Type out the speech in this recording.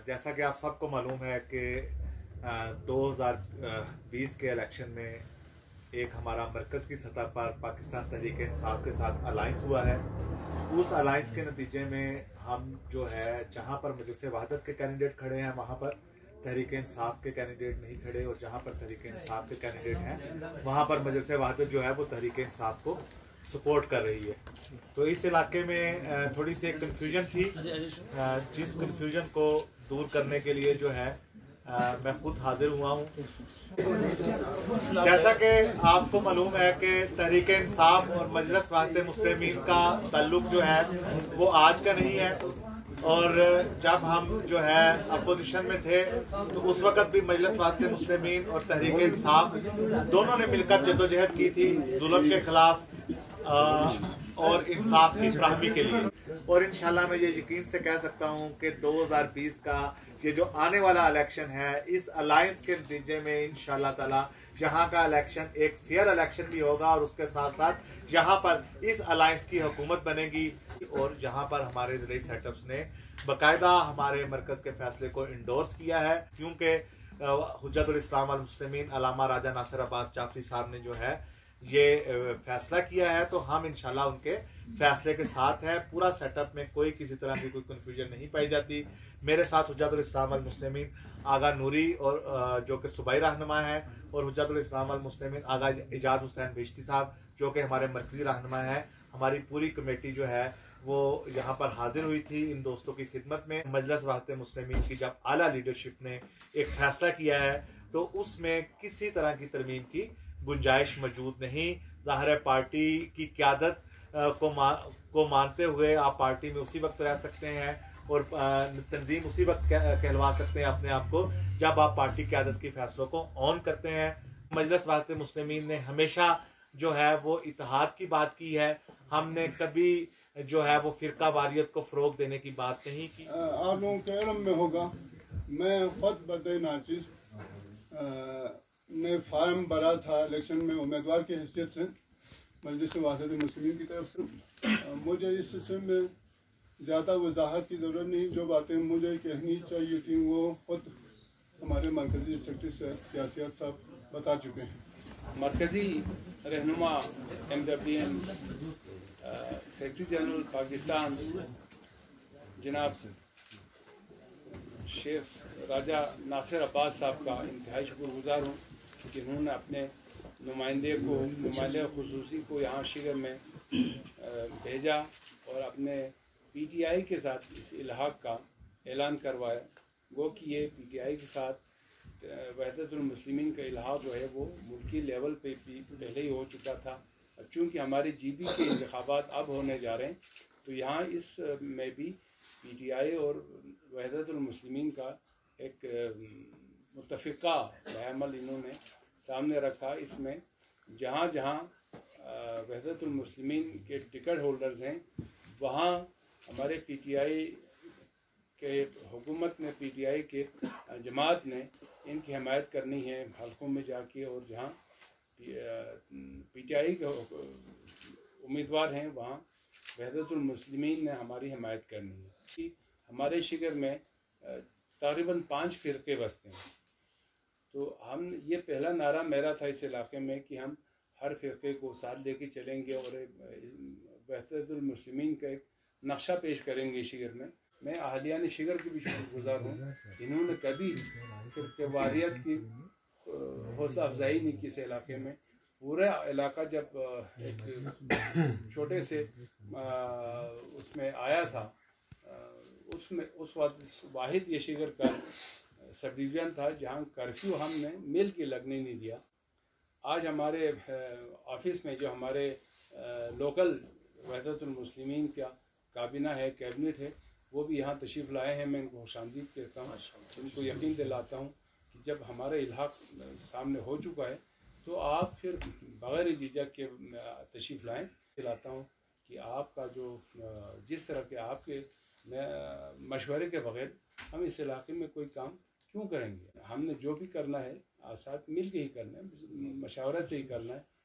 जैसा कि आप सबको मालूम है कि 2020 के इलेक्शन में एक हमारा मरकज़ की सतह पर पाकिस्तान तहरीक इंसाफ के साथ अलाइंस हुआ है। उस अलाइंस के नतीजे में हम जो है जहां पर मजलिस वहदत के कैंडिडेट खड़े हैं वहां पर तहरीक इंसाफ के कैंडिडेट नहीं खड़े, और जहां पर तहरीक इंसाफ के कैंडिडेट हैं वहां पर मजलिस वहदत जो है वो तहरीक इंसाफ को सपोर्ट कर रही है। तो इस इलाके में थोड़ी सी एक कन्फ्यूजन थी, जिस कन्फ्यूजन को दूर करने के लिए जो है मैं खुद हाजिर हुआ हूँ। जैसा कि आपको मालूम है कि तहरीक इंसाफ और मजलिस वहदत मुस्लिमीन का ताल्लुक जो है वो आज का नहीं है, और जब हम जो है अपोजिशन में थे तो उस वक्त भी मजलिस वहदत मुस्लिमीन और तहरीक इंसाफ दोनों ने मिलकर जद्दोजहद की थी जुल्म के खिलाफ और इंसाफ की फराहमी के लिए। और इंशाल्लाह मैं ये यकीन से कह सकता हूँ कि 2020 का ये जो आने वाला इलेक्शन है, इस अलायंस के नतीजे में इंशाल्लाह ताला यहाँ का इलेक्शन एक फेयर इलेक्शन भी होगा, और उसके साथ साथ यहाँ पर इस अलायंस की हुकूमत बनेगी। और यहाँ पर हमारे ज़िले सेटअप्स ने बाकायदा हमारे मरकज़ के फैसले को इंडोर्स किया है, क्योंकि हुज्जतुल इस्लाम वल मुस्लिमीन अल्लामा राजा नासिर अब्बास जाफरी साहब ने जो है ये फैसला किया है, तो हम इंशाल्लाह उनके फैसले के साथ है। पूरा सेटअप में कोई किसी तरह की कोई कन्फ्यूजन नहीं पाई जाती। मेरे साथ हुज्जतुल इस्लाम वल मुस्लिमीन आगा नूरी और जो कि सूबाई रहनुमा है, और हुज्जतुल इस्लाम वल मुस्लिमीन आगा इजाज हुसैन बेश्ती साहब जो कि हमारे मरकजी रहनुमा है। हमारी पूरी कमेटी जो है वो यहाँ पर हाजिर हुई थी इन दोस्तों की खिदमत में। मजलिस वहदत मुस्लिमीन की जब आला लीडरशिप ने एक फैसला किया है तो उसमें किसी तरह की तरमीम की गुंजाइश मौजूद नहीं। ज़ाहिर है पार्टी की क़यादत को मानते हुए आप पार्टी में उसी वक्त रह सकते हैं और तंजीम उसी वक्त कहलवा सकते हैं अपने आप को जब आप पार्टी की क़यादत के फैसलों को ऑन करते हैं। मजलिस वहदत मुस्लिमीन ने हमेशा जो है वो इत्तेहाद की बात की है। हमने कभी जो है वो फिरका वारियत को फ़रोग देने की बात नहीं की। आप लोगों के इल्म में होगा, मैं खुद बदे नाचिज़ ने फार्म भरा था इलेक्शन में उम्मीदवार की हैसियत से मजलिस वहदत मुस्लिमीन की तरफ से। मुझे इस सिलसिले में ज़्यादा वजाहत की ज़रूरत नहीं। जो बातें मुझे कहनी चाहिए थी वो खुद हमारे मरकज़ी सेक्रेटरी सियासत साहब बता चुके हैं। मरकज़ी रहनुमा MWM सेक्रेटरी जनरल पाकिस्तान जनाब शेख राजा नासिर अब्बास साहब का इंतहाई शुक्रगुजार हूँ कि उन्होंने अपने नुमाइंदे खुसूसी को यहाँ शिगर में भेजा और अपने PTI के साथ इस इल्हाक का ऐलान करवाया। वो कि ये PTI के साथ वहदतुल मुस्लिमीन का इल्हाक जो है वो मुल्की लेवल पे भी पहले ही हो चुका था। चूँकि हमारे GB के इंतखाबात अब होने जा रहे हैं तो यहाँ इस में भी PTI और वहदतुल मुस्लिमीन का एक मुत्तफ़िक़ा अमल इन्होंने सामने रखा। इसमें जहाँ जहाँ वहदतुल मुस्लिमीन के टिकट होल्डर्स हैं वहाँ हमारे PTI के हुकूमत ने PTI के जमात ने इनकी हिमायत करनी है हल्कों में जाके, और जहाँ PTI के उम्मीदवार हैं वहाँ वहदतुल मुस्लिमीन ने हमारी हिमायत करनी है। कि हमारे शिगर में तकरीबन 5 फ़िरके बसते हैं, तो हम ये पहला नारा मेरा था इस इलाके में कि हम हर फ़िरके को साथ लेके चलेंगे और वहदतुल मुस्लिमीन का एक नक्शा पेश करेंगे शिगर में। मैं अहलियान शिगर की भी शुक्रगुजार हूँ, इन्होंने कभी फ़िरके वारियत की हौसला अफजाई नहीं की इस इलाके में। पूरा इलाका जब एक छोटे से उसमें आया था, उसमें उस वक्त वाहिद ये शिगर का सब डिवीज़न था जहाँ कर्फ्यू हमने मिल के लगने नहीं दिया। आज हमारे ऑफिस में जो हमारे लोकल वहदतुल मुस्लिमीन का काबिना है, कैबिनेट है, वो भी यहाँ तशरीफ़ लाए हैं। मैं इनको खुशामदीद कहता हूँ, इनको यकीन दिलाता हूँ कि जब हमारा इल्हाक सामने हो चुका है तो आप फिर बग़ैर झिझक के तशरीफ़ लाएँ। दिलाता हूँ कि आपका जो जिस तरह के आपके मशवरे के बग़ैर हम इस इलाके में कोई काम क्यों करेंगे। हमने जो भी करना है साथ मिल के ही करना है, मशावरत से ही करना है।